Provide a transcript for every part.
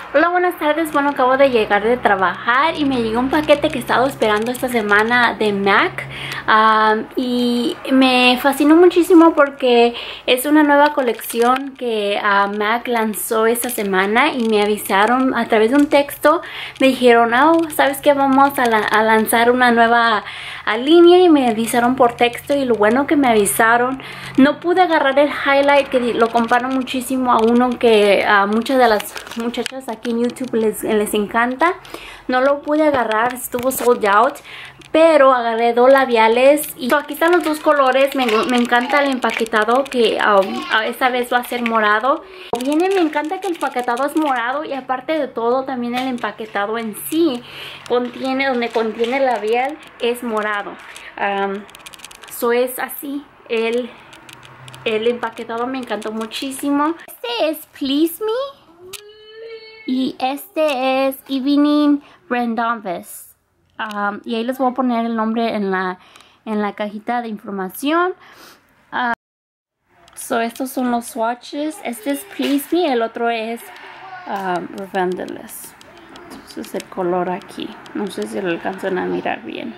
Hola, buenas tardes. Bueno, acabo de llegar de trabajar y me llegó un paquete que he estado esperando esta semana de MAC. Y me fascinó muchísimo porque es una nueva colección que MAC lanzó esta semana y me avisaron a través de un texto. Me dijeron, oh, ¿sabes qué? Vamos a lanzar una nueva línea, y me avisaron por texto. Y lo bueno que me avisaron, no pude agarrar el highlight, que lo comparo muchísimo a uno que a muchas de las muchachas aquí en YouTube les encanta. No lo pude agarrar, estuvo sold out, pero agarré dos labiales y aquí están los dos colores. Me encanta el empaquetado, que esta vez va a ser morado. Me encanta que el empaquetado es morado, y aparte de todo también el empaquetado en sí donde contiene el labial es morado. Es así el empaquetado, me encantó muchísimo. Este es Please Me y este es Evening Brandonvis. Y ahí les voy a poner el nombre en la cajita de información. Estos son los swatches. Este es Please Me, el otro es Revendeless. Este es el color aquí. No sé si lo alcanzan a mirar bien.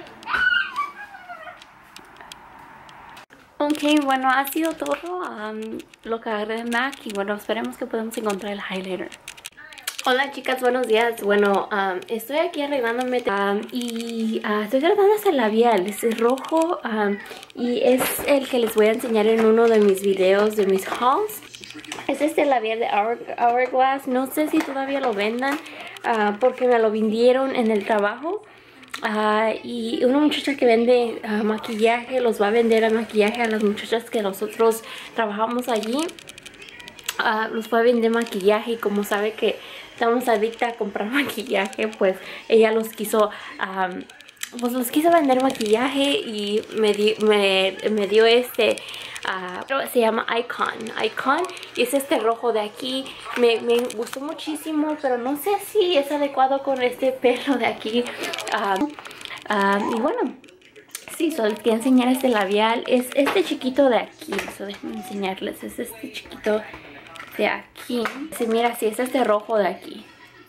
Ok, bueno, ha sido todo lo que agarré de MAC, y bueno, esperemos que podamos encontrar el highlighter. Hola chicas, buenos días. Bueno, estoy aquí arreglándome y estoy tratando este labial. Es rojo y es el que les voy a enseñar en uno de mis videos de mis hauls. Es este labial de Hourglass. No sé si todavía lo vendan porque me lo vendieron en el trabajo. Y una muchacha que vende maquillaje los va a vender a maquillaje a las muchachas que nosotros trabajamos allí. Los va a vender maquillaje, y como sabe que estamos adictas a comprar maquillaje, pues ella los quiso vender maquillaje, y me dio este se llama Icon, y es este rojo de aquí. Me gustó muchísimo, pero no sé si es adecuado con este pelo de aquí. Y bueno, sí, solo les quiero enseñar este labial. Es este chiquito de aquí. Déjenme enseñarles. Es este chiquito de aquí. Sí, mira, sí, es este rojo de aquí.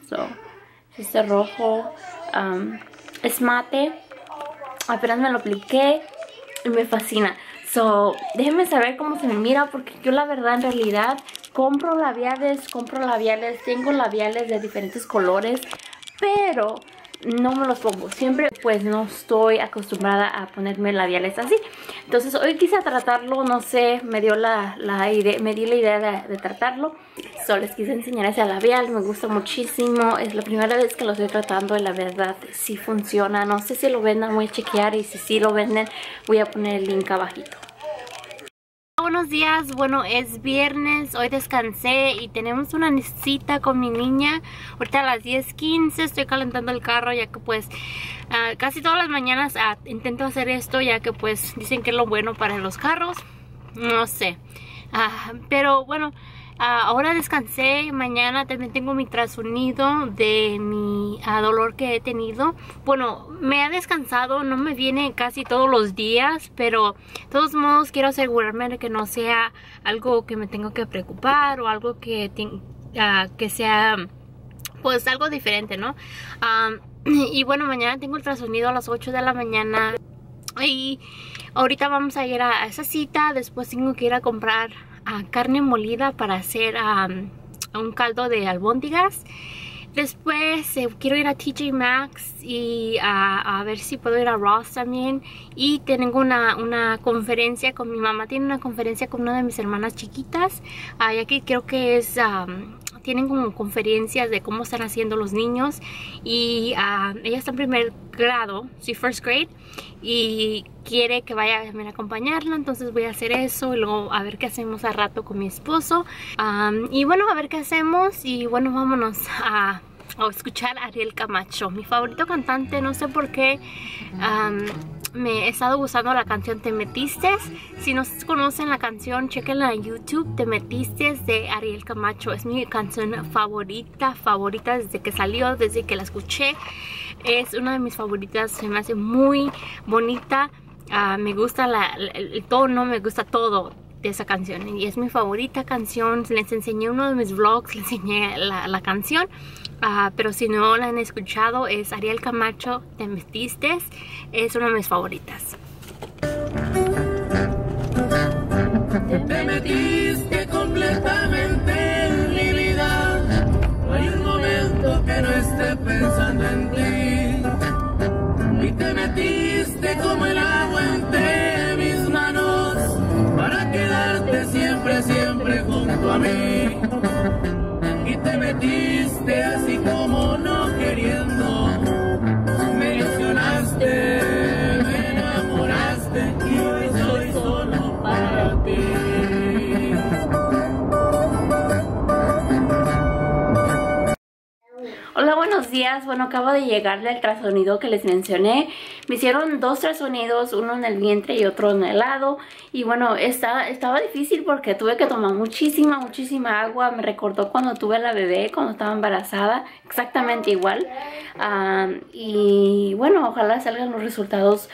Este rojo es mate. Apenas me lo apliqué y me fascina. Déjenme saber cómo se me mira, porque yo la verdad en realidad compro labiales. Tengo labiales de diferentes colores, pero no me los pongo siempre, pues no estoy acostumbrada a ponerme labiales así. Entonces hoy quise tratarlo, no sé, me dio la idea de tratarlo. Les quise enseñar ese labial, me gusta muchísimo. Es la primera vez que lo estoy tratando y la verdad sí funciona. No sé si lo vendan, voy a chequear, y si sí lo venden voy a poner el link abajito. Buenos días, bueno, es viernes, hoy descansé y tenemos una cita con mi niña. Ahorita a las 10:15 estoy calentando el carro, ya que pues casi todas las mañanas intento hacer esto, ya que pues dicen que es lo bueno para los carros. No sé, pero bueno, ahora descansé. Mañana también tengo mi ultrasonido de mi dolor que he tenido. Bueno, me ha descansado, no me viene casi todos los días, pero de todos modos quiero asegurarme de que no sea algo que me tengo que preocupar, o algo que sea pues algo diferente, ¿no? Y bueno, mañana tengo ultrasonido a las 8 de la mañana, y ahorita vamos a ir a esa cita. Después tengo que ir a comprar carne molida para hacer un caldo de albóndigas. Después quiero ir a TJ Maxx y a ver si puedo ir a Ross también. Y tengo una conferencia con mi mamá. Tiene una conferencia con una de mis hermanas chiquitas. Ya que creo que es tienen como conferencias de cómo están haciendo los niños. Y ella está en primer grado, sí, first grade, y quiere que vaya a acompañarla. Entonces voy a hacer eso, y luego a ver qué hacemos a rato con mi esposo. Y bueno, a ver qué hacemos. Y bueno, vámonos a escuchar a Ariel Camacho, mi favorito cantante. No sé por qué me he estado gustando la canción Te Metiste. Si no conocen la canción, chequenla en YouTube. Te Metiste de Ariel Camacho. Es mi canción favorita desde que salió, desde que la escuché. Es una de mis favoritas, se me hace muy bonita. Me gusta el tono, me gusta todo. de esa canción y es mi favorita canción. Les enseñé uno de mis vlogs, les enseñé la canción. Pero si no la han escuchado, es Ariel Camacho, Te Metiste. Es una de mis favoritas. Te metiste completamente en mi vida. No hay un momento que no esté pensando en ti. Y te metiste como el agua entre mis manos para quedarte siempre, siempre junto a mí. Y te metiste así como no queriendo. Me ilusionaste, me enamoraste y hoy soy solo para ti. Hola, buenos días. Bueno, acabo de llegar del ultrasonido que les mencioné. Me hicieron 2 ultrasonidos, uno en el vientre y otro en el lado. Y bueno, estaba difícil porque tuve que tomar muchísima agua. Me recordó cuando tuve la bebé, cuando estaba embarazada, exactamente igual. Y bueno, ojalá salgan los resultados.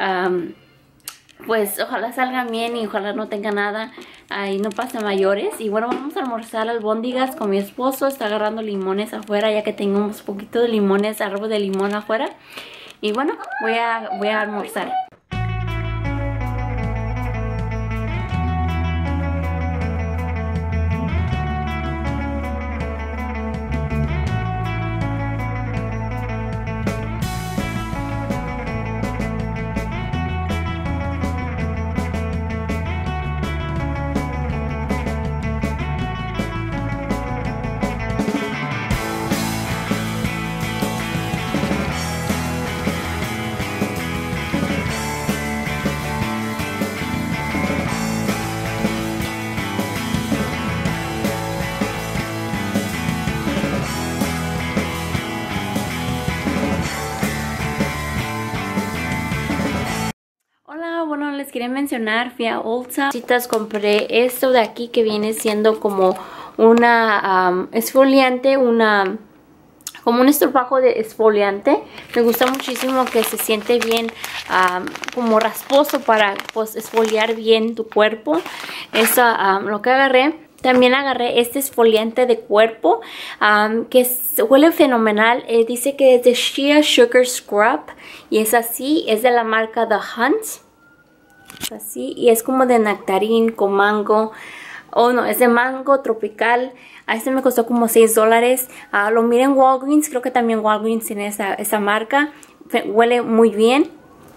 Pues ojalá salgan bien y ojalá no tenga nada y no pase mayores. Y bueno, vamos a almorzar albóndigas con mi esposo. Está agarrando limones afuera ya que tengo un poquito de limones, árbol de limón afuera. Y bueno, voy a almorzar. Bueno, les quería mencionar, fui a Ulta. Compré esto de aquí que viene siendo como una exfoliante, como un estropajo de exfoliante. Me gusta muchísimo que se siente bien como rasposo para pues exfoliar bien tu cuerpo. Eso lo que agarré. También agarré este exfoliante de cuerpo que huele fenomenal. Dice que es de Shea Sugar Scrub y es así, es de la marca The Hunt. Es así y es como de nectarín con mango. Oh no, es de mango tropical. A este me costó como $6. Lo miré en Walgreens, creo que también Walgreens tiene esa marca. Huele muy bien.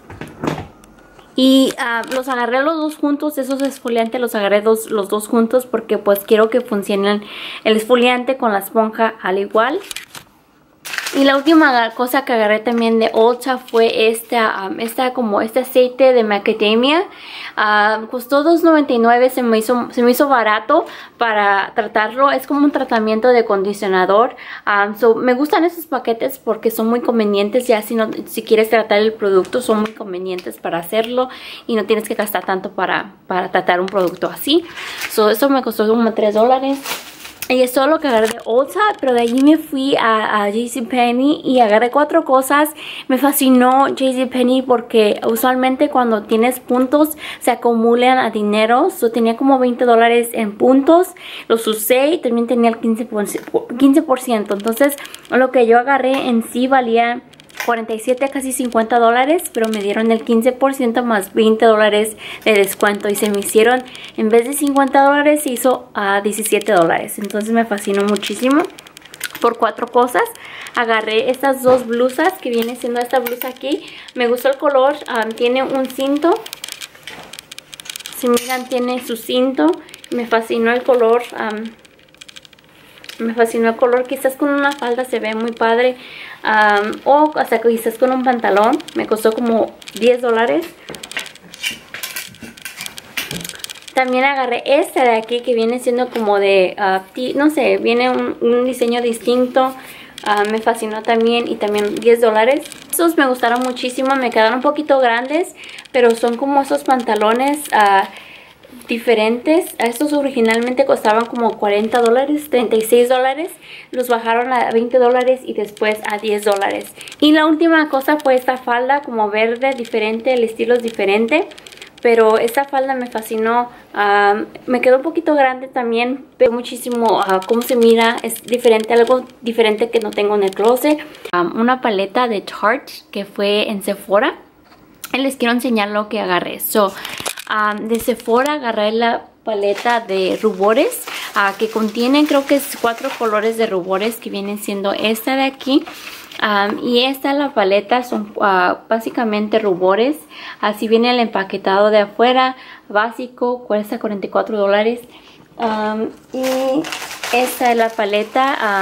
Y los agarré los dos juntos, esos exfoliantes los agarré los dos juntos porque pues quiero que funcionen el exfoliante con la esponja al igual. Y la última cosa que agarré también de Ulta fue este aceite de macadamia. Costó $2.99, se me hizo barato para tratarlo. Es como un tratamiento de acondicionador. Me gustan esos paquetes porque son muy convenientes. Ya si quieres tratar el producto, son muy convenientes para hacerlo. Y no tienes que gastar tanto para tratar un producto así. Eso me costó como $3. Y es todo lo que agarré de Ulta, pero de allí me fui a JCPenney y agarré 4 cosas. Me fascinó JCPenney porque usualmente cuando tienes puntos se acumulan a dinero. Tenía como $20 en puntos, los usé y también tenía el 15%. Entonces lo que yo agarré en sí valía 47, casi $50, pero me dieron el 15% más $20 de descuento y se me hicieron, en vez de $50 se hizo a $17. Entonces me fascinó muchísimo. Por 4 cosas agarré estas 2 blusas que viene siendo esta blusa aquí. Me gustó el color, tiene un cinto. Si miran, tiene su cinto. Me fascinó el color. Me fascinó el color. Quizás con una falda se ve muy padre. O hasta quizás con un pantalón. Me costó como $10. También agarré esta de aquí que viene siendo como de, no sé, viene un diseño distinto. Me fascinó también y también $10. Estos me gustaron muchísimo. Me quedaron un poquito grandes, pero son como esos pantalones diferentes. Estos originalmente costaban como $40, $36. Los bajaron a $20 y después a $10. Y la última cosa fue esta falda como verde diferente, el estilo es diferente. pero esta falda me fascinó. Me quedó un poquito grande también, pero muchísimo cómo se mira, es diferente, algo diferente que no tengo en el closet. Una paleta de Tarte que fue en Sephora. Y les quiero enseñar lo que agarré. De Sephora agarré la paleta de rubores que contienen, creo que es 4 colores de rubores, que vienen siendo esta de aquí. Y esta la paleta son básicamente rubores. Así viene el empaquetado de afuera, básico, cuesta $44. Y esta es la paleta.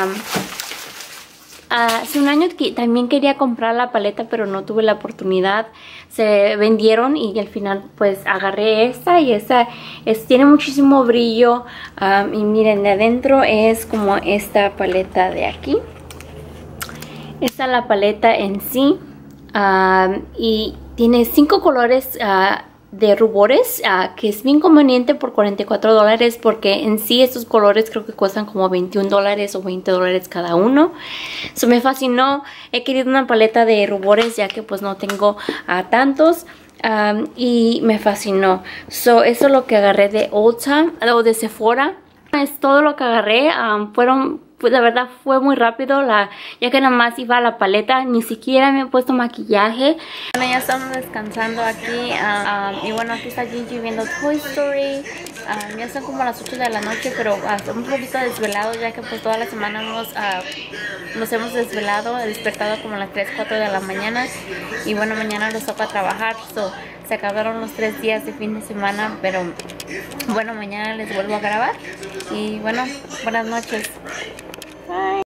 Hace un año que también quería comprar la paleta, pero no tuve la oportunidad. Se vendieron y al final pues agarré esta, y esta tiene muchísimo brillo. Y miren, de adentro es como esta paleta de aquí. Esta es la paleta en sí. Y tiene 5 colores de rubores, que es bien conveniente por $44, porque en sí estos colores creo que cuestan como $21 o $20 cada uno. Eso me fascinó. He querido una paleta de rubores ya que pues no tengo tantos. Y me fascinó. Eso es lo que agarré de Ulta o de Sephora. Es todo lo que agarré. Pues la verdad fue muy rápido, ya que nada más iba a la paleta, ni siquiera me he puesto maquillaje. Bueno, ya estamos descansando aquí. Y bueno, aquí está Gigi viendo Toy Story. Ya son como las 8 de la noche, pero un poquito desvelados, ya que pues toda la semana nos hemos despertado como a las 3, 4 de la mañana. Y bueno, mañana nos toca trabajar. Se acabaron los 3 días de fin de semana, pero bueno, mañana les vuelvo a grabar. Y bueno, buenas noches.